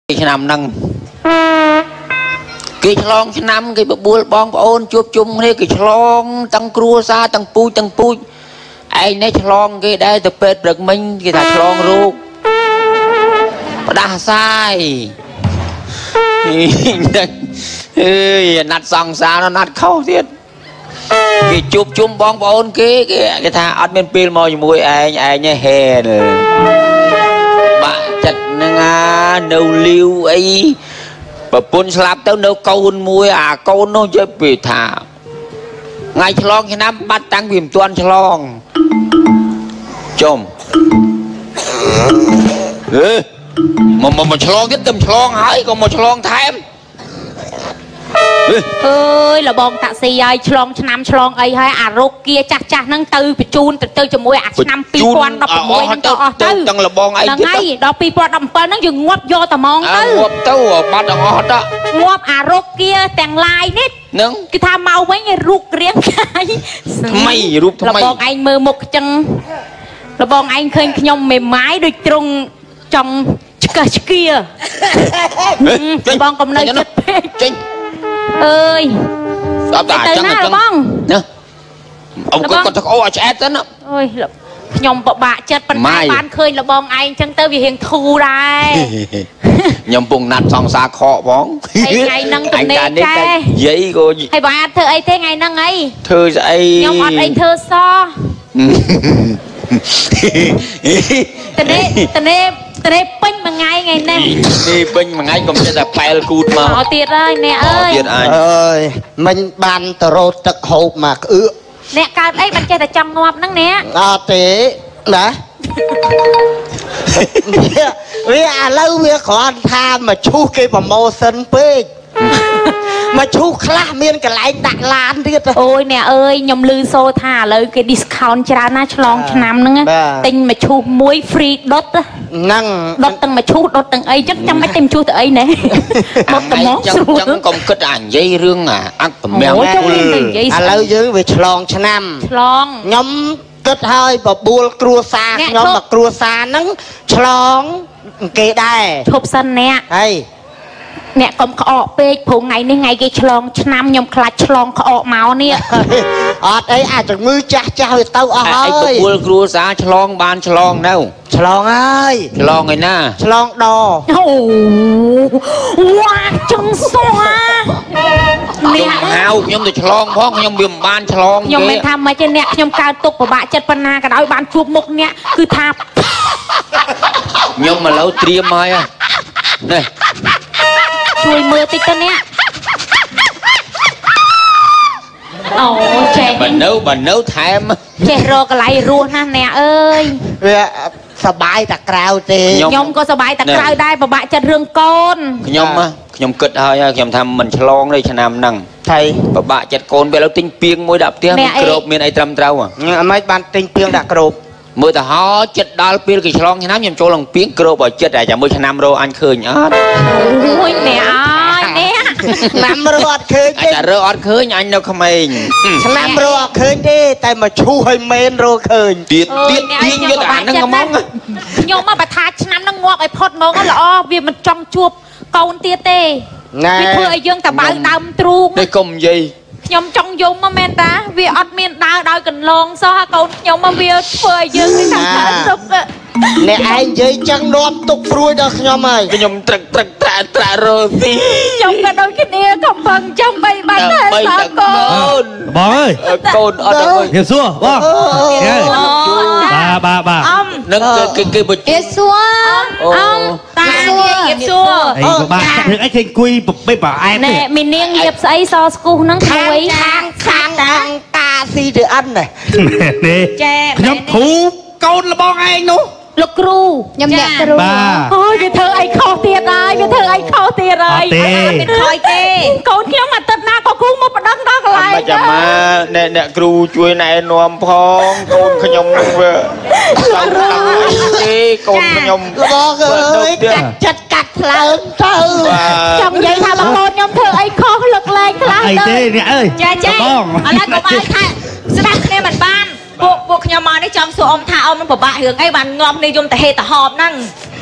cái nằm nâng cái chlong cái nằm cái bùa bong ôn chuột chung thế cái chlong tăng cua xa tăng pui anh ấy chlong cái đây tập bệt được mình cái thằng chlong ruột đã sai nát xong xa nó nát khâu thiệt cái chụp chung bong ôn cái thằng ăn bên pin mồi mùi anh ấy hèn bạn chặt nấu liu ấy và pun slap tới nấu câu mùi câu nó chơi bị thả ngày chlong cái năm bắt tăng viêm tuan chlong chôm mà chlong cái tầm chlong hỏi còn một chlong thêm ơi là bom taxi ai chlong năm chlong ấy hay rốt kia chắc nâng từ bị chun từ cho mùi năm pi quan đập mùi nâng to từ là bom ấy là ngay đó pi quan đập mùi nó dừng ngoắp vô tà mong từ ngoắp tao bắt được ngọt đó ngoắp rốt kia tàng lai nít nâng cái tham mau mấy người ruột riêng cái mày ruột là bom anh mơ một chân là bom anh khơi nhom mềm mái đôi trung trong kia bom cầm nơi chết ơi cái từ na là bong ông có thật ô chết đó ơi nhom bạ chết bận ban khơi là bong anh chân tơ vì hiền thu đây nhom bùng nát xong xa khó bóng ngày nâng tụi nè trai giấy cô hay bà thơ ấy thế ngày nâng ấy thơ dậy nhom ọt ấy thơ so tên em pin mà ngày nè đi pin mà ngày cũng sẽ là pel cút mà họ tiệt ơi nè ơi mình bàn tờ rô tật hộp mà ư nè cao ấy bạn chơi là trong ngọt nắng nè thế đó vì lâu vì khó tham mà chú cái promotion pê mà chú khá miên cái lại đặt lan đi ôi nè ơi nhom lư xô thả lời cái discount cho nó chlong năm nâng tình mà chú muối free đốt năng đốt từng mà chú đốt từng ấy chắc chắn mấy tem chú từ ấy nè một tấm món chẳng còn kết ảnh dây rương ăn tầm mèo lâu dưới về chlong năm chlong nhóm kết hơi và bùa cua xa nhóm mà cua xa nắng chlong kê đai chụp sân nè hay nè còn khó bê phụ ngày nên ngày cái chlong năm nhom khla chlong khó máu nè ấy chẳng ngư cha về tao ơi bùa cua xa chlong ban chlong đâu chlong ơi chlong này nè chlong đò wow chân xoa nè hao nhom từ chlong phong nhom biềm ban chlong nhom mình tham mà trên nè nhom cao tục của bạn chất pana cả đói ban chuột mục nè cứ thạp nhom mà lâu triêm mai à này chui mưa tích tên nè trẻ bà nấu thèm trẻ rô cái lại ruột nè ơi สบายแต่กราวเตะ nhom cóสบายแต่กราวได้bà bạn chân rương con nhom kết hơi nhom tham mình chlong đây cho nam năng thầy bà bạn chặt con về lâu tinh piêng môi đạp tiếng cột miền ai trầm trâu à mấy ban tinh piêng đã cột mưa ta họ chặt đào piêng cái chlong như nám nhom cho lòng piêng cột bỏ chặt lại chả mưa cho nam rô anh khơi nhá ui nè nè nam rô ăn khơi chứ chả rô ăn khơi anh đâu không mình nam rô ăn khơi đi tại mà chu hơi men rô khơi tiết như cả nó ngâm mong nhom mà bà tha năm nó ngọtไอ้ phốt mong nó lọ vì mình trong chuột câu tiết tê vì thưa ai dương ta bao đâm truông đây cùng gì nhom trong dung mà men ta vì ọt miên đau đau cần lon so ha câu nhom mà vì thưa ai dương cái thằng thằng nè anh dây chân đom tục ruồi đó nhom ơi cái nhom trật rồi trong cái đôi cái nia không bằng trong bay bắn hay sao con bò ơi con ở đâu ơi hiệp xua bò bà nâng cái bịch hiệp xua ông ta hiệp xua bà được anh thành quy bây bảo ai nè mình niên hiệp ấy so school nâng thầy sang ta si để ăn này nè nhóm thủ con là bò anh nữa lục ru nhầm nhẹ ru ôi cái thơ ấy khó tiệt rồi cái thơ ấy khó tiệt rồi mình khỏi tê con kia mà tật na có cung một đấng đó lại mà chả mà nè ru chui này nôm phong con khơi nhom về con khơi nhom bò ơi chặt cắt lớn thơ trong vậy thà mà con nhom thơ ấy khó lực lên ai tê nè ơi cha ở đây có ai thay sao đây mình ban พวกยามมาได้จำส่วนอมท่าเอามันปะบะเหืองไอ้บันงอมในยมแต่เฮแต่หอบนั่ง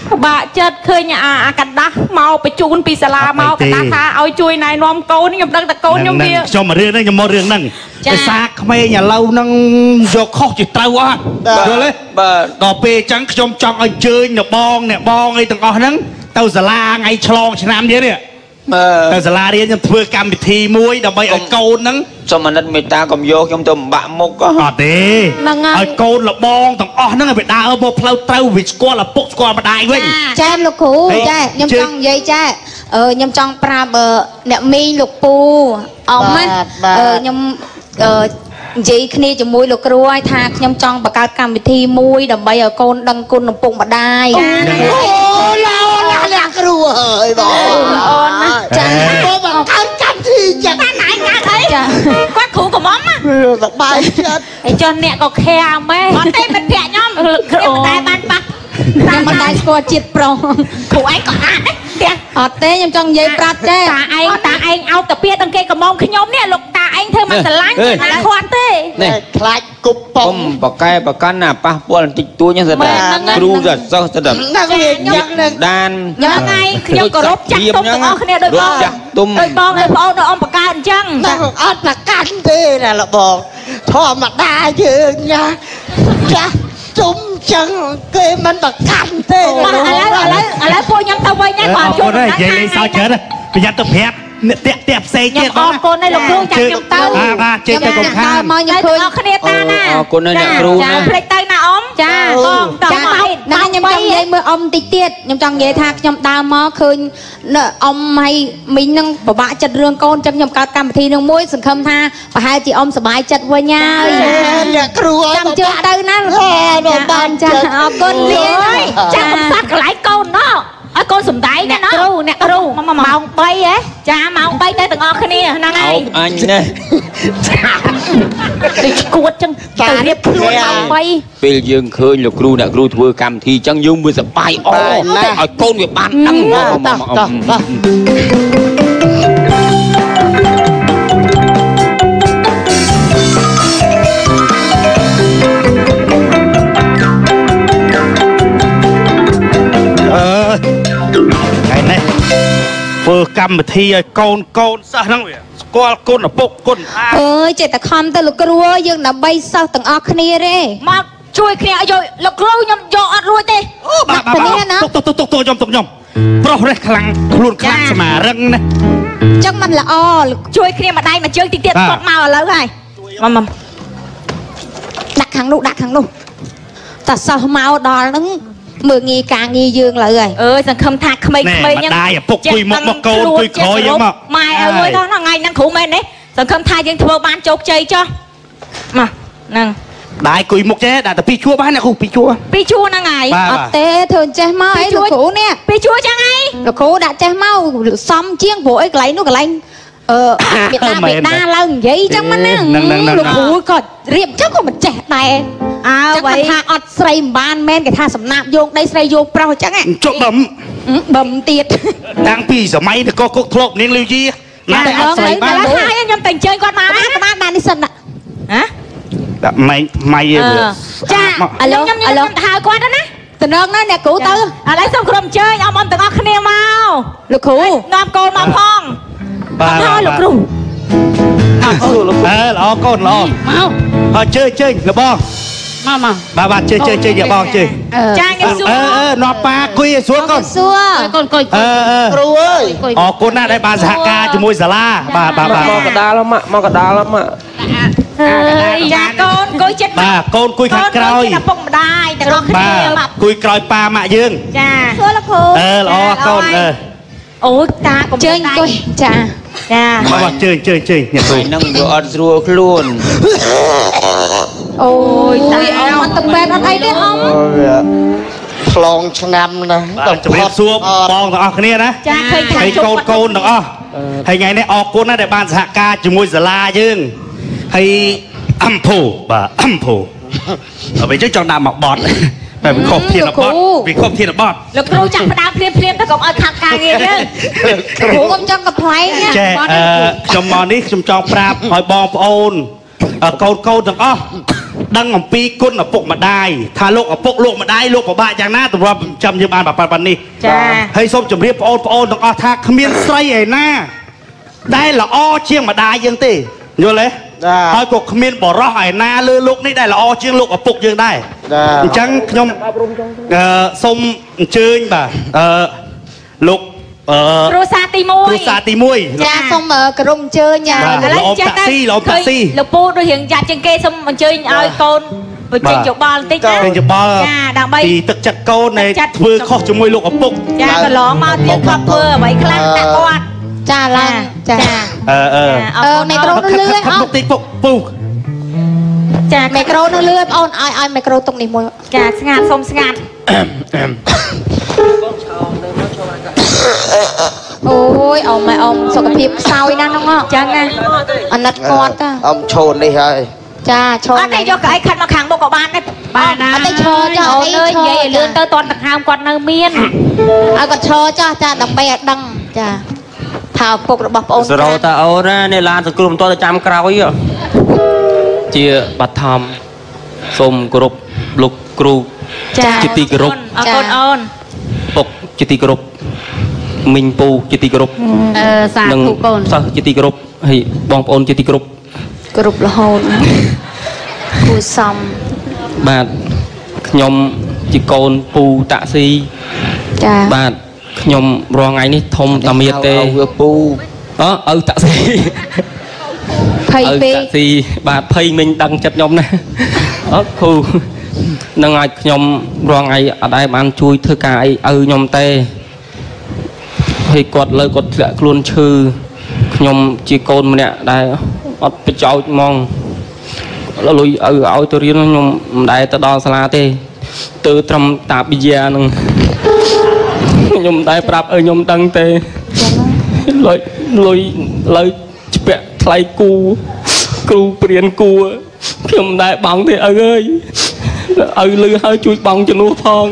បាក់ចិត្តឃើញអាកណ្ដាស់មកបញ្ជូនពីសាលាមកកណ្ដាស់ថាឲ្យជួយណែនាំកូនខ្ញុំដឹងតែកូនខ្ញុំវាខ្ញុំមករឿងហ្នឹងខ្ញុំមករឿងហ្នឹងភាសាក្មេងឥឡូវហ្នឹងយកខុសជាត្រូវអត់យល់ទេបាទដល់ពេលអញ្ចឹងខ្ញុំចង់ឲ្យអញ្ជើញអ្នកបងអីទាំងអស់ហ្នឹងទៅសាលាថ្ងៃឆ្លងឆ្នាំទៀតនេះទៅសាលារៀនខ្ញុំធ្វើកម្មវិធីមួយដើម្បីឲ្យកូនហ្នឹងសូមអាណិតមេត្តាកុំយកខ្ញុំទៅបាក់មុខអត់ទេឲ្យកូនលបងទាំងអស់ហ្នឹងឲ្យវាដើរមកផ្លូវត្រូវវាស្គាល់ឪពុកស្គាល់ម្ដាយវិញចាលោកគ្រូចាខ្ញុំចង់និយាយចាខ្ញុំចង់ប្រាប់អ្នកមីងលោកពូអមណាខ្ញុំនិយាយគ្នាជាមួយលោកគ្រូឲ្យថាខ្ញុំចង់បង្កើតកម្មវិធីមួយដើម្បីឲ្យកូនដឹងគុណឪពុកម្ដាយអូល្អណាស់គ្រូអើយបងអូនណាចាបងបង្កើតកម្មវិធីចាណាឯងណាអីគាត់គ្រូកំមណាសប្បាយចិត្តអីចុះអ្នកក៏ខាម៉ែអត់ទេមិនប្រាក់ខ្ញុំខ្ញុំតែបានប៉ះខ្ញុំមិនដែរស្គាល់ជាតិប្រុសគ្រូឯងក៏អាចដែរអត់ទេខ្ញុំចង់និយាយប្រាប់ទេតាឯងអោបតាពីដឹងគេកំមខ្ញុំនេះលោកតាឯងធ្វើមកស្រឡាញ់ណាគាត់ទេនេះខ្លាចគប់ប៉ុងបកែបកាន់ណាប៉ះពាល់បន្តិចតួចហ្នឹងស្ដាគ្រូសិស្សស្ដាណាវាយ៉ាងហ្នឹងដានយ៉ាងไงខ្ញុំគោរពចាស់ទុំទាំងអស់គ្នាដោយបងចាស់ទុំដោយបងដោយប្អូនដោយអ៊ំបកកើតអញ្ចឹងអត់ប្រកាន់ទេណាលោកបងធម្មតាយើងណាចាស់ទុំចឹងគេមិនប្រកាន់ទេឥឡូវពួកខ្ញុំទៅវិញហើយគាត់ជួបនិយាយលេងសើចច្រើនប្រយ័ត្នទៅប្រាប់តាក់ផ្សេងទៀតបងអរគុណឲ្យលោកគ្រូចាំខ្ញុំទៅបាទជើងទៅកុំខានមកខ្ញុំឃើញអរគ្នាតាណាអរគុណអ្នកគ្រូណាភ្លេចទៅណាអ៊ំចាបងតោះមកខ្ញុំចង់និយាយមើលអ៊ំតិចទៀតខ្ញុំចង់និយាយថាខ្ញុំដើរមកឃើញអ៊ំហើយមីងនឹងពិបាកចិត្តរឿងកូនចឹងខ្ញុំកើតកម្មវិធីនឹងមួយសង្ឃឹមថាប្រហែលជាអ៊ំសប្បាយចិត្តវិញហើយអ្នកគ្រូចាំជើងទៅណាបានចាអរគុណលៀងចាំកំសត់កន្លែងកូនណោះឲ្យកូនសំដែងណាអ្នកគ្រូម៉ោង3ហ៎ចាម៉ោង3ទៅទាំងអស់គ្នាហ្នឹងហើយអញណាដូចឈួតចឹងទៅរៀបខ្លួនម៉ោង3 ពេលយើងឃើញលោកគ្រូអ្នកគ្រូធ្វើកម្មវិធីចឹងយើងមើលសប្បាយអស់ឲ្យកូនវាបានដឹងធ្វើកម្មវិធីឲ្យកូនសិស្សហ្នឹងវាស្គាល់គុណឪពុកគុណអើយចេះតែខំទៅលោកគ្រូយើងដើម្បីសិស្សទាំងអស់គ្នាទេមកជួយគ្នាឲ្យលោកគ្រូខ្ញុំយកអត់រួចទេអូបាទទុកខ្ញុំប្រុសរះខ្លាំងខ្លួនខ្លាំងស្មារឹងណាចឹងมันល្អជួយគ្នាម្ដាយមួយជើងតិចទៀតគាត់មកឥឡូវហើយមកដាក់ខាងនោះតែសិស្សមកដល់ហ្នឹងមើងងាយការងារយើងឡើយហើយសង្ឃឹមថាក្មេងៗហ្នឹងម្ដាយឪពុកគួយមុខមកកូនគួយក្រោយហ្នឹងមកម៉ែឲ្យមួយដល់ថ្ងៃហ្នឹងគ្រូមែនទេសង្ឃឹមថាយើងធ្វើបានជោគជ័យចុះមកហ្នឹងដាយគួយមុខចេះដាក់តែពីជួរបានអ្នកគ្រូពីជួរហ្នឹងហើយអត់ទេធ្វើចេះមកអីលោកគ្រូនេះពីជួរចឹងហើយលោកគ្រូដាក់ចេះមកសំជាងព្រោះអីកន្លែងនោះកន្លែងមេដាឡើងនិយាយចឹងមិនណាលោកគ្រូក៏រៀបចឹងក៏មិនចេះដែរអ្វីថាអត់ស្រីមិនបានមែនគេថាសំណាប់យោងដីស្រីយោងប្រុសអញ្ចឹងចុកបឹមទៀតតាំងពីសម័យនគរគុកធ្លាប់នាងលីវជីណាតែអត់ស្រីបានហើយខ្ញុំតែអញ្ជើញគាត់មកបាននេះសិនហ៎ដាក់ម៉ៃចាឥឡូវខ្ញុំទៅហៅគាត់ណាតំណងណាអ្នកគ្រូទៅឥឡូវសូមក្រុមអញ្ជើញអមទាំងអស់គ្នាមកលោកគ្រូនាំកូនមកផងបាទលោកគ្រូល្អកូនល្អមកអើជើញលបងមកបាទជើញយកបងជើញចាញសួរនាំប៉ាគួយឲ្យសួរកូនសួរកូនគ្រូអើយអរគុណណាស់ដែលបានសហការជាមួយសាលាបាទមកកដាលមកចាកូនគួយចិត្តបាទកូនគួយខាងក្រោយឪពុកម្ដាយទាំងអស់គ្នាគួយក្រោយប៉ាម៉ាក់យើងចាសួរលោកគ្រូល្អកូនអូតាកុំជើញគួយចាបាទជើញអ្នកគ្រូហ្នឹងវាអត់ស្រួលខ្លួនអូយតាអត់ទៅពេទ្យអត់អីទេអ៊ំឆ្លងឆ្នាំណាដល់ជំរាបសួរបងទាំងអស់គ្នាណាចាឃើញថាជួបកូនទាំងអស់ហើយថ្ងៃនេះអរគុណណាស់ដែលបានសហការជាមួយសាលាយើងហើយអំភូបាទអំភូហើយចង់ដាក់មកបត់តែវិខុសធានបត់លោកគ្រូចាក់ផ្ដើមភ្លាមទៅកុំឲ្យខាត់ការងារយើងគ្រូខ្ញុំចង់កំ pl ែងខ្ញុំមកនេះខ្ញុំចង់ប្រាប់ឲ្យបងប្អូនកូនទាំងអស់ดังของปีกุนปกมาได้ถ้าโลกปกโลกมาได้โลกบ้าอย่างน่าตัวจำยืมบานแบบปันนี้ให้ส้มจมเรียบโอนต้องเอาทาขมิ้นใส่ไอ้หน้าได้ละอ้อเชียงมาได้ยังตีโยนเลยให้กบขมิ้นบ่อร้อไอ้หน้าเลือลูกนี่ได้ละอ้อเชียงลูกปกยังได้จังยมส้มเชิญบ่าลูกครูซาตีมวยจ้าส้มกระดุมเชิญจ้าเราตักซี่เราปูเราเห็นจัดจังเกส้มมันเชิญเอาโกนไปเจนจบบอลติ๊กนะเจนจบบอลดังใบตีตึกจักรโกนในเพื่อข้อจมวยลูกปกจ้าก็ร้องมาเตียงครอบเพื่อไว้คลั่งตะกอดจ้าลังจ้าไมโครนั่นเลื่อยเอาติ๊กปกปูจ้าไมโครนั่นเลื่อยเอาไมโครตรงนี้มวยจ้าสงัดส้มสงัดโอ้ยเอามาเอาสุขภาพเศร้าอีนั่นน้องจ้าไงอันนัดกอดจ้าโชว์นี่ใช่จ้าโชว์อันไหนยกไอ้ขันมาขังบอกกับบ้านได้บ้านนะอันไหนโชว์จ้าเอาเลยใหญ่เลื่อนเตอตอนตะขามก่อนเนื้อเมียนเอาก็โชว์จ้าดังไปดังจ้าท้าวปกระบอกโอนเราแต่เอานะในลานสกุลตัวจะจำกราวอยู่เจียบัตรธรรมส้มกรุบลูกครูจิตติกรุบปกจิตติกรุบมิงปูจิตติกรุบสาธุโกนสักจิตติกรุบให้บองโอนจิตติกรุบกรุบละโหนครูซ้ำบาดยมจิโกนปูตะซีบาดยมรองไงนี่ทมตะเมียเตปูตะซีไพ่เป้ตะซีบาดไพ่มิงดังจัดยมนะครูนั่งไงยมรองไงอะไรมันช่วยเธอกายยมเตให้กดเลยกดเสียกลุ่นชื่อยมจีโกนมันเนี่ยได้อดไปเจ้ามองแล้วลุยเอาตัวเรียนยมได้ตะดอสลาเตตือทำตาบิยานึงยมได้ปรับยมตั้งเตเลยจะเปะไทยกูเปลี่ยนกูยมได้บังเตเอ้ยลือให้ช่วยบังจะนู้พอง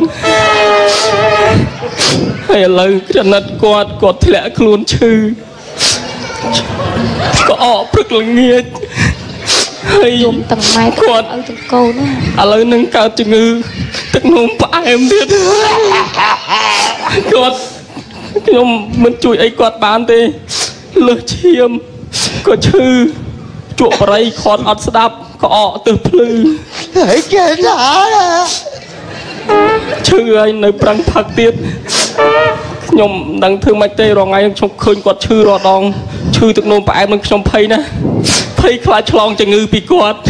ให้เลยจะนัดกดแหละคลุนชื่อก็ออกพรึกละเงียดให้ยมตั้งไม้กดเอาจังโกนะอะไรนึงการจึงตึกนุ่มปลายเดียดกดยมมันจุยไอ้กดบานเตเลือเชียมก็ชื่อจุกไรคอนอัดสดับก็ออกตึกพลือเฮ้ยเก่งจ้าชื่อไอ้ในปรังผักเตียดยมดังถึงไม่เตะรองไงชมคืนกดชื่อรอดองชื่อตึกนุ่มปลายมันชมเพยนะเพยคลายฉลองจะงือปีกอด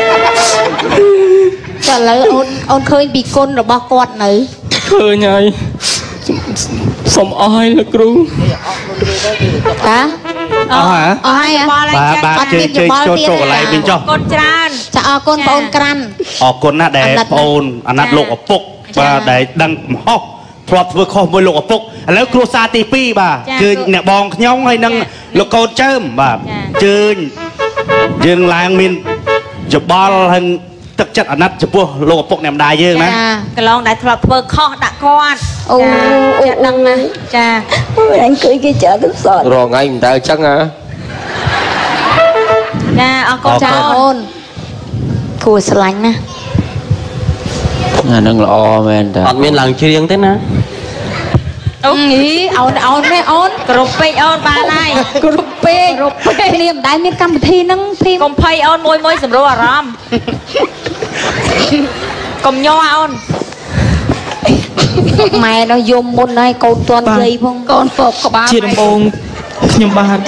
จะเลยเอาเคยปีกลหรือบอกอดไหนเคยไงสมอ้อยละครูฮะอ๋อฮะอ๋อให้อะบาเจโจโจอะไรเป็นจ้อกนจานจะเอาคนโอนกรันออกคนน่ะแดดโอนอนัดโลกปกว่าแดดดังฮอกพรอดเพื่อข้อมวยโลกปกแล้วครูซาตีปีบ่าคือเนี่ยบองย้องให้นั่งโลกโกเจิมบ่าจืนยืนลางมินจะบอลให้ตึกจัดอนัดจะพวกโลกปกเนี่ยได้เยอะนะก็ลองได้พรอดเพื่อข้อตะกอนโอ้ดังนะจ้าอันเคยกี่เจอทุกสอนรอไงมันได้จังอ่ะเอากอนจ้าโอนครูสลังนะนั่งรอแม่แต่อัดเมียนหลังเชียงเต้นนะนี่เอาไม่เอากรุบไปเอาบาไลกรุบเป้เรียมได้มีกรรมทีนั่งทีกลมไพเอามวยสำรวจรามกลมย่อเอาแม่เรายมบนในโกนตัวเลยพงโกนปกกับบ้านเชียร์บงยมบาด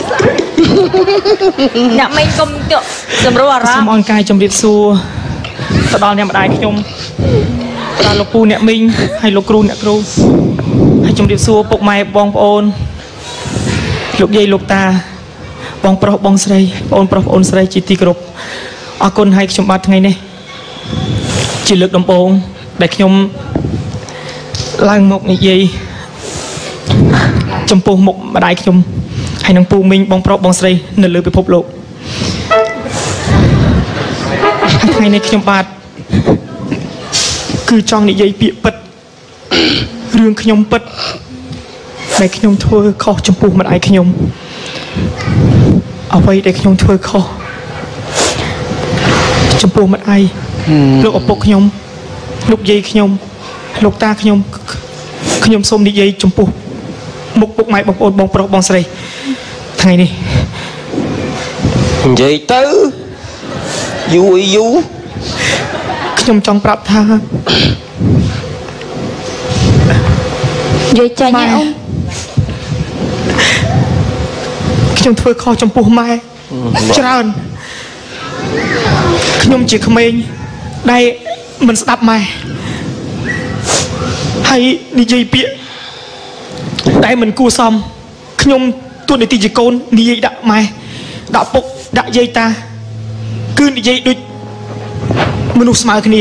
อยากไม่กลมเจาะสำรวจรามสมองกายจมริดซัวตอนเนี่ยมาได้ขยมตาลูกปูเนี่ยมิงให้ลูกครูเนี่ยครูให้จมริดซัวปกไม้บองโอนลูกใหญ่ลูกตาบองปลอกบองใส่โอนปลอกโอนใส่จิตติกรบอาคนให้ชมบัตรไงเนี่ยจิตเลือกดมโองได้ขยมล่างหมกนี่ยัยจมปูหมกมาได้ขยมให้นางปูมิงบองปลอกบองใส่เนื้อเลือไปพบโลกไงในขยมบาทคือจองนี่ยัยเปียปัดเรื่องขยมปัดในขยมทั่วข้อจมปูมาได้ขยมเอาไว้ในขยมทั่วข้อចំពោះម្ដាយលោកឪពុកខ្ញុំលោកយាយខ្ញុំលោកតាខ្ញុំសូមនិយាយចំពោះមុខពុកម៉ែបងប្អូនបងប្រុសបងស្រីថ្ងៃនេះនិយាយទៅយូរខ្ញុំចង់ប្រាប់ថានិយាយចាញ់អូនខ្ញុំធ្វើខុសចំពោះម៉ែច្រើនខ្ញុំជាក្មេងដែលមិនស្ដាប់ម៉ែហើយនិយាយពាក្យដែលមិនគួរសមខ្ញុំទួនាទីជាកូននិយាយដាក់ម៉ែដាក់ពុកដាក់យាយតាគឺនិយាយដូចមនុស្សស្មើគ្នា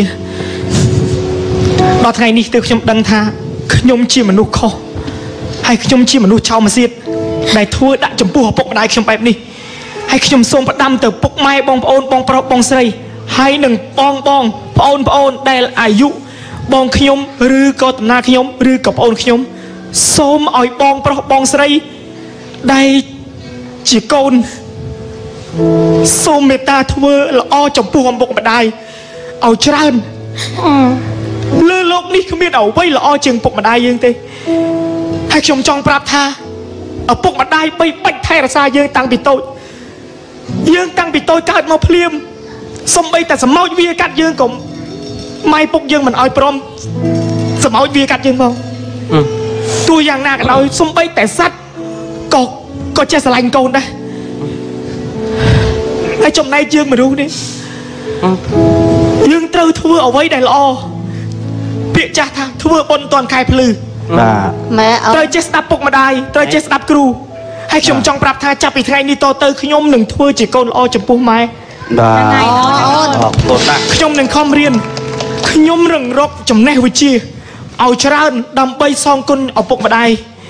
ដល់ថ្ងៃនេះទើបខ្ញុំដឹងថាខ្ញុំជាមនុស្សខុសហើយខ្ញុំជាមនុស្សឆោមសៀតដែលធ្វើដាក់ចំពោះឪពុកម្ដាយខ្ញុំបែបនេះហើយខ្ញុំសូមផ្ដាំទៅពុកម៉ែបងប្អូនបងប្រុសបងស្រីហើយនឹងបងប្អូនដែលអាយុបងខ្ញុំឬក៏តំណាខ្ញុំឬក៏ប្អូនខ្ញុំសូមឲ្យបងប្រុសបងស្រីដែលជាកូនសូមមេត្តាធ្វើល្អចំពោះឪពុកម្ដាយឲ្យច្រើនលើโลกនេះគ្មានអ្វីល្អជាងពុកម្ដាយយើងទេហើយខ្ញុំចង់ប្រាប់ថាឪពុកម្ដាយបីបាច់ថែរក្សាយើងតាំងពីតូចកើតមកភ្លាមសំបីតែសម្ោចវាកាត់យើងក៏ម៉ែពុកយើងមិនឲ្យព្រមសម្ោចវាកាត់យើងមកទោះយ៉ាងណាក៏ដោយសំបីតែសត្វក៏ចេះស្រឡាញ់កូនដែរហើយចំណែកយើងមនុស្សនេះយើងត្រូវធ្វើអ្វីដែលល្អពាក្យចាស់ថាធ្វើបុណ្យតាន់ខែភ្លឺបាទម៉ែត្រូវចេះស្ដាប់ពុកម្ដាយត្រូវចេះស្ដាប់គ្រូហើយខ្ញុំចង់ប្រាប់ថាចាប់ពីថ្ងៃនេះតទៅខ្ញុំនឹងធ្វើជាកូនល្អចំពោះម៉ែបាទខ្ញុំនឹងខំរៀនខ្ញុំនឹងរកចំណេះវិជ្ជាឲ្យច្រើនដើម្បីសងគុណឪពុកម្ដាយ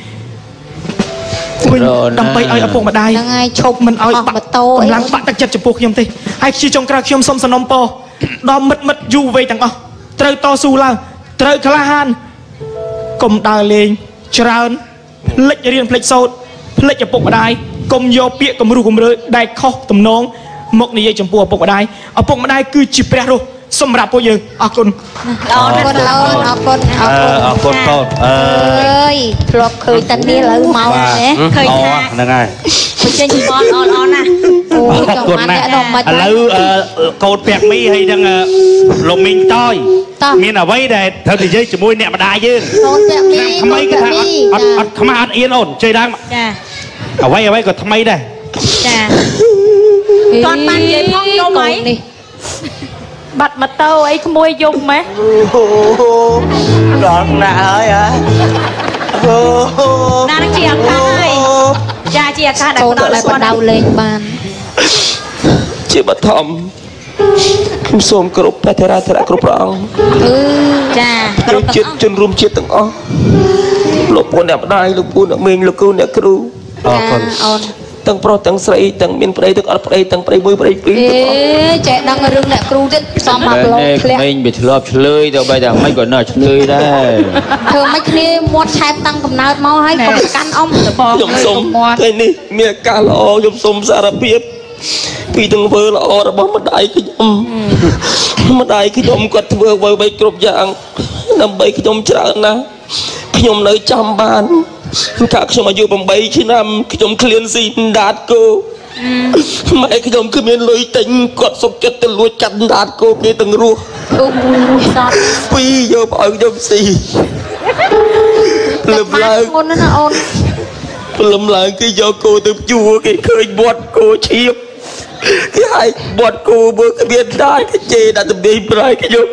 ដើម្បីឲ្យឪពុកម្ដាយហ្នឹងហើយឈប់មិនឲ្យបាក់ម៉ូតូកម្លាំងបាក់ទឹកចិត្តចំពោះខ្ញុំទេហើយជាចុងក្រោយខ្ញុំសូមសំណូមពរដល់មិត្តយូរវ័យទាំងអស់ត្រូវតស៊ូឡើងត្រូវក្លាហានកុំដើរលេងច្រើនផ្លិចរៀនផ្លិចសូត្រផ្លិចឪពុកម្ដាយកុំយកពាក្យគំរោះគំរើយដែលខុសទំនងមកនិយាយចំពោះឪពុកម្ដាយគឺជាព្រះរស់សម្រាប់ពួកយើងអរគុណអរគុណកូនអរគុណកូនអើយធ្លាប់ឃើញតានេះឥឡូវមកណាឃើញថាហ្នឹងហើយបញ្ចេញបនអរណាអូអរគុណណាស់ឥឡូវកូនពាក់មីហើយនឹងលោកមីងតយមានអ្វីដែលត្រូវនិយាយជាមួយអ្នកម្ដាយយើងកូនពាក់មីថ្មីគេថាអត់ខ្មាស់អត់អៀនអូនជ័យដើមចាអ្វីក៏ថ្មីដែរចាគាត់បាននិយាយផងយំហីបាត់ម៉ូតូអីក្មួយយំម៉េះដល់ណាស់ហើយហ៎ណានឹងជាអាកាសហើយចាជាអាកាសដែលផ្ដល់បដៅលេងបានជាបឋមខ្ញុំសូមគោរពព្រះធរៈគ្រប់ព្រះអង្គចាគ្រប់ជាតិជនរួមជាតិទាំងអស់លោកពូអ្នកម្ដាយលោកពូអ្នកមីងលោកគ្រូអ្នកគ្រូអរគុណអូនទាំងប្រុសទាំងស្រីទាំងមានប្តីទាំងអត់ប្តីទាំងប្តីមួយប្តីពីរទាំងអស់ចេះដឹងរឿងអ្នកគ្រូទៀតសំមកលោកធ្លាក់មីងវាធ្លាប់ឆ្លើយទៅបីតែមិនក៏នៅឆ្លើយដែរធ្វើមិនគ្នាមាត់ឆែបតាំងកំណើតមកហើយកុំកាន់អ៊ំខ្ញុំសូមថ្ងៃនេះមានឱកាសល្អខ្ញុំសូមសារភាពពីទង្វើល្អរបស់ម្ដាយខ្ញុំគាត់ធ្វើអ្វីគ្រប់យ៉ាងដើម្បីខ្ញុំច្រើនណាស់ខ្ញុំនៅចាំបានកាលខ្ញុំអាយុ8ឆ្នាំខ្ញុំឃ្លានស៊ីដាតគោម៉ែខ្ញុំគ្មានលុយទិញគាត់សុខចិត្តទៅលួចកាត់ដាតគោគេទាំងរស់សតពីរយកឲ្យខ្ញុំស៊ីលឹមឡើងអូនណាអូនលឹមឡើងគេយកគោទៅជួគេឃើញបាត់គោឈៀបគេឲ្យបាត់គោមើលគ្មានដាតគេជេរដាក់ទំនេរប្រៃខ្ញុំ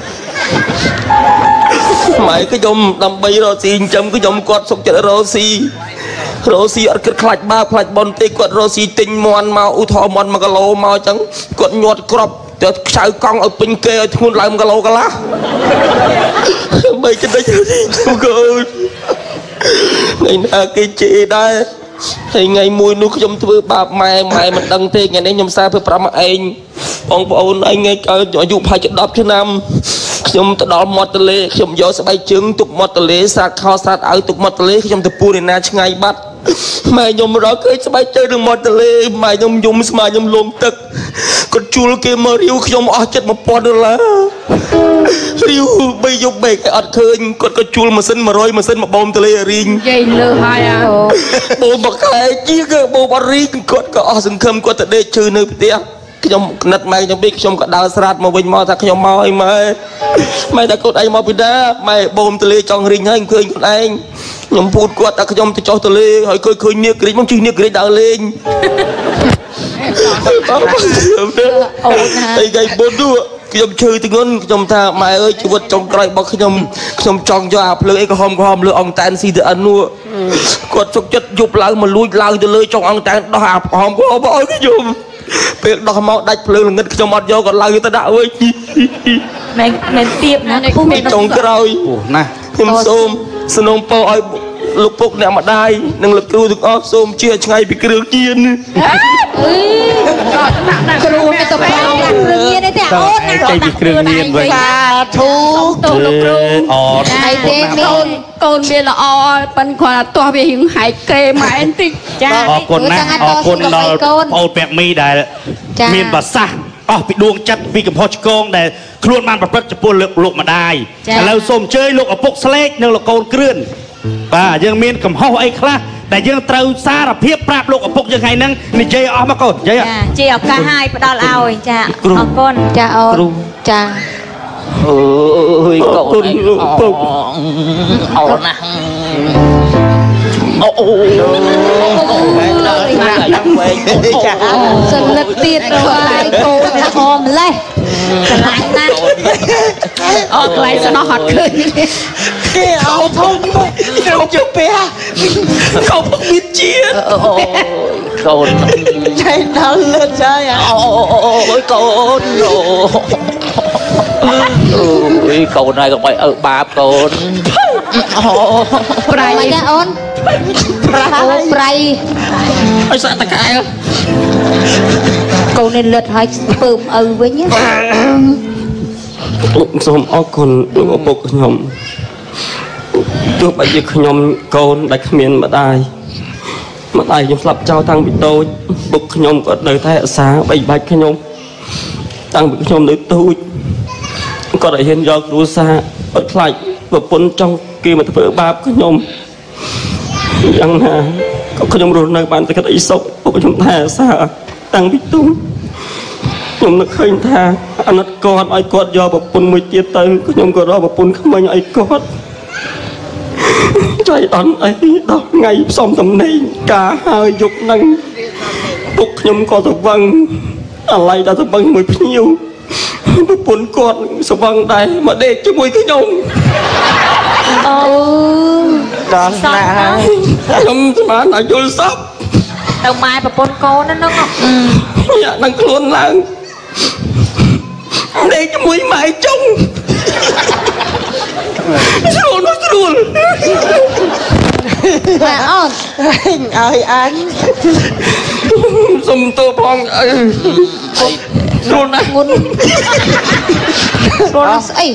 ម៉ែខ្ញុំដើម្បីរកស៊ីចិញ្ចឹមខ្ញុំគាត់សុខចិត្តរកស៊ីអត់គិតខ្លាចបាបខ្លាចបនទេគាត់រកស៊ីទិញមន់មកឧទាហរណ៍មន់1គីឡូមកអញ្ចឹងគាត់ញាត់ក្របទៅខ្ចៅកង់ឲ្យពេញគេឲ្យធ្ងន់ឡើង1គីឡូកន្លះបីចិត្តខ្ញុំកូនថ្ងៃណាគេជេរដែរហើយថ្ងៃមួយនោះខ្ញុំធ្វើបាបម៉ែមិនដឹងទេថ្ងៃនេះខ្ញុំសារធ្វើប្រាប់មកឯងបងប្អូនឯងថ្ងៃអាយុប្រហែលជា10ឆ្នាំខ្ញុំទៅដល់មាត់ទន្លេខ្ញុំយកស្បែកជើងទុកមាត់ទន្លេសាកខោសាកអាវទុកមាត់ទន្លេខ្ញុំទៅពូរឯណាឆ្ងាយបាត់ម៉ែខ្ញុំរកឃើញស្បែកជើងនឹងមាត់ទន្លេម៉ែខ្ញុំយំស្មាខ្ញុំលងទឹកគាត់ជួលគេមករាវខ្ញុំអស់ចិត្ត$1000រាវ3យប់បែកអត់ឃើញគាត់ក៏ជួលម៉ាស៊ីន100ម៉ាស៊ីនមកបូមទន្លេរីងនិយាយលើហើយបូមមកខែជាគឺបូមអត់រីងគាត់ក៏អស់សង្ឃឹមគាត់ទៅដេកឈឺនៅផ្ទះខ្ញុំក្និតម៉ែខ្ញុំពេកខ្ញុំក៏ដើរស្រាតមកវិញមកថាខ្ញុំមកឲ្យម៉ែតែគាត់ឯងមកពីណាម៉ែបូមទន្លេចង់រីងហើយឃើញខ្លួនឯងខ្ញុំพูดគាត់ថាខ្ញុំទៅចុះទន្លេហើយឃើញនាងក្រិចមកជិះនាងក្រិចដើរលេងអូនណាអីគេបុនទូខ្ញុំឈឺធ្ងន់ខ្ញុំថាម៉ែអើយជីវិតចុងក្រោយរបស់ខ្ញុំចង់យកអាភ្លើងអីក្រហមលើអង្តែន CTN នោះគាត់ជុកចិត្តយប់ឡើងមកលួចឡើងទៅលើចុងអង្តែនដោះអាក្រហមឲ្យខ្ញុំពេលដោះមកដាច់ភ្លើងល្ងិតខ្ញុំអត់យកគាត់ឡើងទៅដាក់វិញមែនទៀបណាចុងក្រោយណាខ្ញុំសូមស្នងពរឲ្យលោកពុកអ្នកម្ដាយនិងលោកគ្រូទាំងអស់សូមជាឆ្ងាយពីគ្រឿងញៀនគ្រូទៅប្រោគ្រឿងញៀនទេអូនណាចេញពីគ្រឿងញៀនវិញសាធុទៅលោកគ្រូអត់ហើយទេកូនវាល្អប៉ិនគាត់ទាស់វារៀងហែកក្រេម៉ែបន្តិចចាអរគុណណាអរគុណដល់បងអូនពាក់មីដែលមានប្រសាសន៍អស់ពីដួងចិត្តពីកំហុសឆ្គងដែលខ្លួនបានប្រព្រឹត្តចំពោះលោកម្ដាយឥឡូវសូមអញ្ជើញលោកឪពុកស្លេកនិងលោកកូនគ្រឿនបាទយើងមានកំហុសអីខ្លះដែលយើងត្រូវសារភាពប្រាប់លោកឪពុកយើងថ្ងៃហ្នឹងនិយាយអស់មកកូននិយាយជាឱកាសឲ្យផ្ដល់ឲ្យចាអរគុណចាអូនចាអើយកូនឪពុកអូនណាអូសន្លឹកទៀតហើយកូនហមម្លេះស្រឡាញ់ណាស់អត់កន្លែងស្នោះអត់ឃើញគេអោធំខ្ញុំជិះពេលកូនមានជាកូនចៃដល់លឿនចាយអូយកូនអូយកូនហើយកុំឲ្យបាបកូនប្រៃណាអូនប្រៃឲ្យសាក់តកែកូននេះលឹតឲ្យពើមឪវិញសូមអរគុណលោកឪពុកខ្ញុំទោះបីជាខ្ញុំកូនដែលគ្មានម្ដាយខ្ញុំស្លាប់ចោលតាំងពីតូចពុកខ្ញុំក៏នៅតែអាសាបីបាច់ខ្ញុំតាំងពីខ្ញុំនៅទូចគាត់ឲ្យហ៊ានយកគ្រួសារអត់ខ្លាចប្រពន្ធចង់គេមកធ្វើបាបខ្ញុំយ៉ាងណាក៏ខ្ញុំរស់នៅបានតែក្តីសុខពុកខ្ញុំថាអាសាតាំងពីទូចខ្ញុំនឹកឃើញថាអាណិតគាត់ឲ្យគាត់យកប្រពន្ធមួយទៀតទៅខ្ញុំក៏រកប្រពន្ធក្មេងឲ្យគាត់ចៃដន្យអីដល់ថ្ងៃផ្សំតំណែងការហើយយប់ហ្នឹងពុកខ្ញុំក៏ទៅវឹងអាឡ័យដល់ទៅវឹងមួយភ្ញៀវប្រពន្ធគាត់ស្វឹងដែរមកដេកជាមួយខ្ញុំអូដល់ណាស់ខ្ញុំស្មានឲ្យយល់សពទៅម៉ែប្រពន្ធកូនហ្នឹងយ៉ានឹងខ្លួនឡើងដេកជាមួយម៉ែចុងស្រួលម៉ែអូនឲ្យអញសុំទោសផងស្រួលណាស់ស្រួលស្អី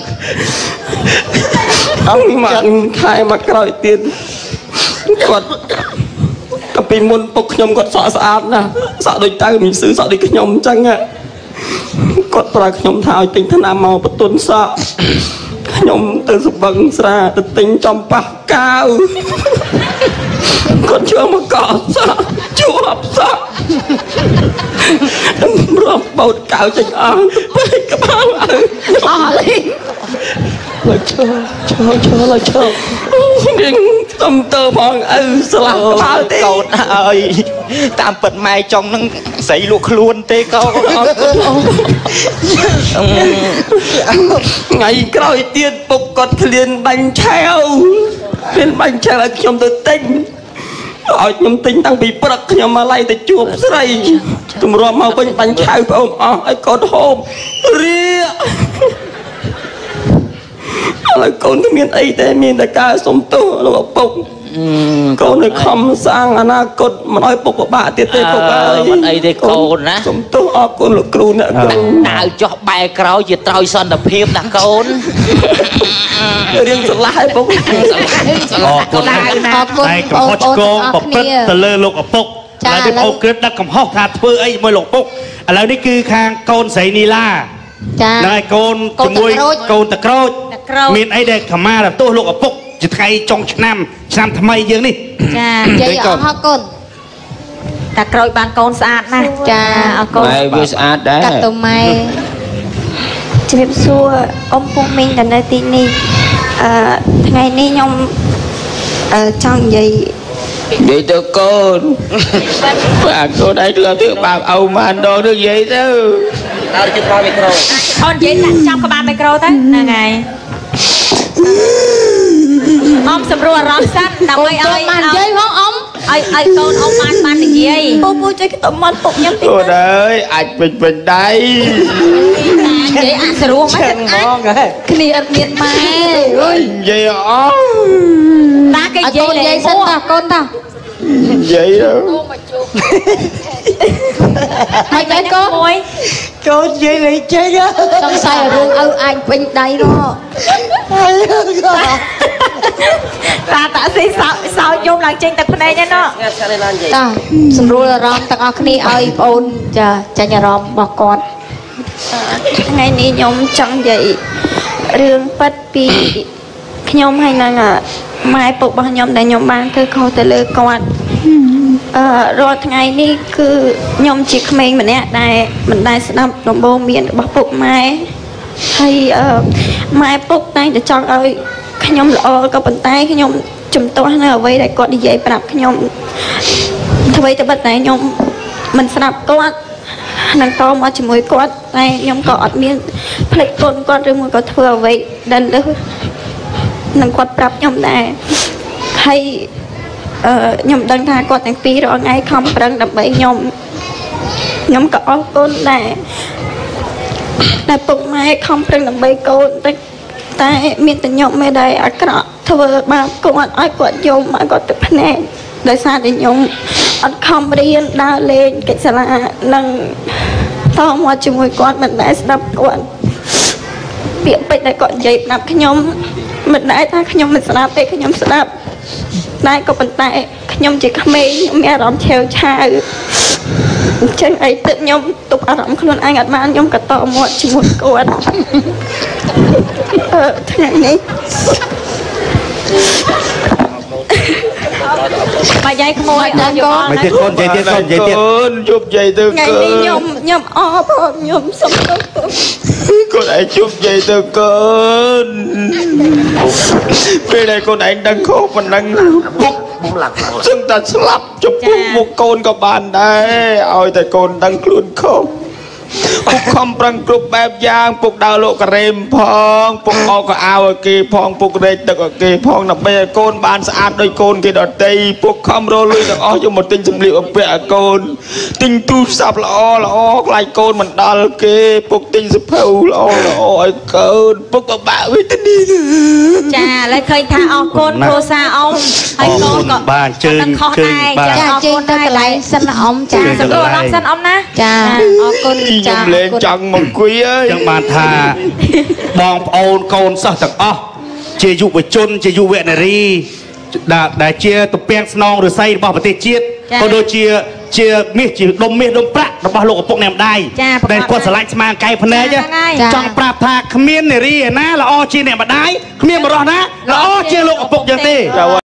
អត់មកខែមកក្រោយទៀតគាត់តែពីមុនពុកខ្ញុំគាត់សក់ស្អាតណាស់សក់ដូចតៅមីស៊ឺសក់ដូចខ្ញុំអញ្ចឹងគាត់ប្រើខ្ញុំថាឲ្យទិញថ្នាំមកបន្ទន់សក់ខ្ញុំទៅស្បឹងស្រាទៅទិញចំប៉ះកាវគាត់ជួយមកកក់សក់ជួបសក់រាប់បោតកាវចេញអស់ទៅពេកក្បាលអើអស់លេងលើឈើលើឈើនាងខ្ញុំទៅផងឪស្លាប់ក្បាលទេកូនអើយតាមពិតម៉ែចុងនឹងស្រីលក់ខ្លួនទេកូនអត់ថ្ងៃក្រោយទៀតពុកគាត់ឃ្លានបាញ់ឆាវមានបាញ់ឆាវឲ្យខ្ញុំទៅទិញឲ្យខ្ញុំទិញតាំងពីព្រឹកខ្ញុំមកឡៃទៅជួបស្រីទម្រាំមកវិញបាញ់ឆាវប្អូនអស់ឲ្យកូនហូបរៀកឥឡូវកូនគ្មានអីទេមានតែការសុំទោសលោកឪពុកកូននឹងខំសាងអនាគតមិនឲ្យពុកពិបាកទៀតទេពុកអើយមិនអីទេកូនណាសូមទោសអរគុណលោកគ្រូអ្នកគ្រូដើរចុះបែរក្រោយជាត្រោយសន្តិភាពណាកូនរឿងឆ្លាស់ឲ្យពុកអរគុណតែកំហុសឆ្គងប្រព្រឹត្តទៅលើលោកឪពុកឥឡូវនេះបងគ្រិតដឹកកំហុសថាធ្វើអីជាមួយលោកឪពុកឥឡូវនេះគឺខាងកូនស្រីនីឡាចាហើយកូនជាមួយកូនតក្រូចមានអីដែលខមាទោសលោកឪពុកជាថ្ងៃចុងឆ្នាំថ្មីយើងនេះចានិយាយអស់ហ៎កូនតាក្រូចបានកូនស្អាតណាស់ចាអរគុណម៉ែវាស្អាតដែរកាត់ទៅម៉ែជំរាបសួរអ៊ំពុកមីងដែលនៅទីនេះថ្ងៃនេះខ្ញុំចង់និយាយទៅកូនបាទកូនឯងលើទៅបាបអ៊ំបានដងទៅនិយាយទៅដើរជិតក្បាលមីក្រូអូននិយាយដាក់ចំក្បាលមីក្រូទៅហ្នឹងហើយអ៊ំសម្រួលអារម្មណ៍សិនដើម្បីឲ្យបាននិយាយផងអ៊ំឲ្យកូនអ៊ំបាននិយាយពូជួយទៅមកពុកខ្ញុំតិចអូនអើយអាចពេញដៃនិយាយអសរោះមិនហ្មងគ្នាអត់មានម៉ែអើយនិយាយអស់តាគេនិយាយសិនតាកូនតានិយាយទៅមកជួបហើយកូកូននិយាយលេងចេញសង្ស័យរឿងឪអាចពេញដៃនោះតាស៊ីសោយំឡើងចេញទឹកភ្នែកហ្នឹងតាសម្រួលអារម្មណ៍ទាំងអស់គ្នាឲ្យបងអូនចាចាញ់អារម្មណ៍របស់គាត់ថ្ងៃនេះខ្ញុំចង់និយាយរឿងប៉ັດពីខ្ញុំហើយនឹងម៉ែពុករបស់ខ្ញុំដែលខ្ញុំបានធ្វើខុសទៅលើគាត់រាល់ថ្ងៃនេះគឺខ្ញុំជាក្មេងម្នាក់ដែលមិនដែលស្ដាប់ដំបូន្មានរបស់ពុកម៉ែហើយម៉ែពុកតែងតែចង់ឲ្យខ្ញុំល្អក៏ប៉ុន្តែខ្ញុំជំទាស់នៅអ្វីដែលគាត់និយាយប្រាប់ខ្ញុំអ្វីទៅបិទតែខ្ញុំមិនស្ដាប់គាត់នឹងតមកជាមួយគាត់តែខ្ញុំក៏អត់មានផ្លេចគុណគាត់ឬមួយក៏ធ្វើអ្វីដែលលើសនឹងគាត់ប្រាប់ខ្ញុំដែរហើយខ្ញុំដឹងថាគាត់ទាំងពីររាល់ថ្ងៃខំប្រឹងដើម្បីខ្ញុំក៏អរគុណដែរពុកម៉ែខំប្រឹងដើម្បីកូនតែមានតែខ្ញុំមិនដែលអាក្រក់ធ្វើបាបគាត់ឲ្យគាត់យំឲ្យគាត់ទឹកភ្នែកដោយសារតែខ្ញុំអត់ខំរៀនដើរលេងកិច្ចសាលានិងតមកជាមួយគាត់មិនដែលស្ដាប់គាត់ពាក្យពេចន៍ដែលគាត់និយាយប្រាប់ខ្ញុំមិនដែលថាខ្ញុំមិនស្ដាប់ទេខ្ញុំស្ដាប់តែក៏ប៉ុន្តែខ្ញុំជាក្មេងខ្ញុំមានអារម្មណ៍ឆេវឆាវអញ្ចឹងអីទឹកខ្ញុំទុកអារម្មណ៍ខ្លួនឯងអត់បានខ្ញុំក៏តមកជាមួយគាត់ថ្ងៃនេះបើយាយក្មួយអត់យកមិនទៀតកូននិយាយទៀតកូននិយាយទៀតអូនជប់និយាយទៅកូនថ្ងៃនេះខ្ញុំអរផងខ្ញុំសុំទោសកូនឯងជប់និយាយទៅកូនពេលដែលកូនឯងដឹងខុសប៉ុណ្ណឹងពុកសឹងតែស្លាប់ចំពោះមុខកូនក៏បានដែរឲ្យតែកូនដឹងខ្លួនខុសពុកខំប្រឹងគ្រប់បែបយ៉ាងពុកដើរលោកការ៉េមផងពុកអោក៏អាវឲ្យគេផងពុករែកទឹកឲ្យគេផងដើម្បីឲ្យកូនបានស្អាតដោយកូនគេដទៃពុកខំរលុយទាំងអស់យកមកទិញសម្លៀកបំពាក់ឲ្យកូនទិញទូរស័ព្ទល្អខ្លាចកូនមិនដល់គេពុកទិញសភៅល្អឲ្យកូនពុកក៏បាក់វេទនាចាឥឡូវឃើញថាអរគុណគ្រួសារអ៊ំហើយកូនក៏បានជើងបាទចាជើងទៅកន្លែងសិនអ៊ំចាសម្រួលអារម្មណ៍សិនអ៊ំណាចាអរគុណខ្ញុំលេងចង់មកអង្គុយអើយចឹងបានថាបងប្អូនកូនសិស្សទាំងអស់ជាយុវជនជាយុវនារីដែលជាទំពាំងស្នងឫស្សីរបស់ប្រទេសជាតិក៏ដូចជាមាសជាដុំមាសដុំប្រាក់របស់លោកឪពុកអ្នកម្ដាយដែលគាត់ឆ្លាញ់ស្មារតីភ្នែកចង់ប្រាប់ថាគ្មាននារីណាល្អជាអ្នកម្ដាយគ្មានបរិសុទ្ធណាល្អជាលោកឪពុកយ៉ាងទេ